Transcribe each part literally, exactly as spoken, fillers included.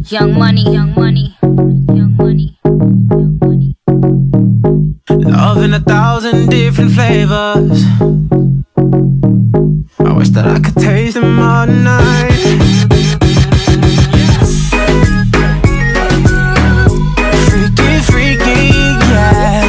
Young money, young money, young money, young money. Love in a thousand different flavors. I wish that I could taste them all night. Freaky, freaky, yeah.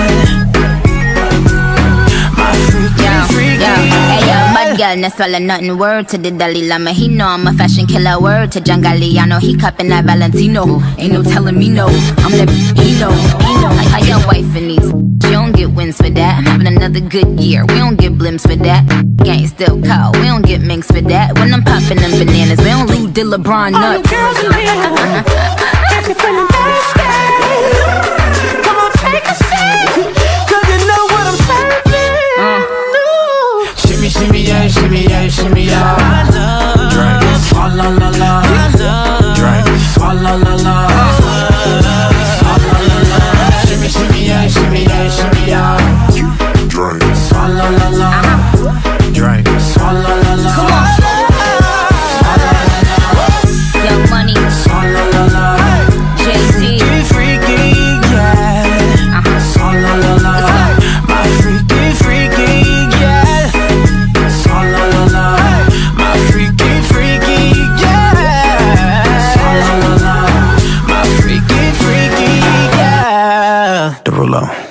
My freaky, Yo, freaky, yo, hey yo, yeah. bad girl, no swallow nothing. Word to the Dalai Lama, he know I'm a fashion killer. Word to John Galliano, he cupping that Valentino. Ain't no telling me no, I'm that he know, he know. Like how your wife and these, you don't get wins for that. I'm having another good year, we don't get blimps for that. Gang still cold, we don't get minks for that. When I'm popping them bananas, we don't leave the LeBron nuts. All the girls in here, if you're feeling thirsty, come on, take a seat, 'cause you know what I'm serving. Uh. Shimmy, shimmy, yeah, shimmy, yeah, shimmy, yeah. I love drink. Swalla la la. I love drink. Swalla la la. Swalla la la. Shimmy, shimmy, yeah, shimmy, yeah, shimmy, yeah. Drink. Swalla la la. Drink. Swalla la la. Come on. Swalla la la. Young money, Swalla la la. Jay-Z. Freaky, freaky, yeah. Uh-huh. Swalla la la. My freaky, freaky, yeah. Swalla la la. My freaky, freaky, yeah. Swalla la la. My freaky, freaky, yeah. Derulo.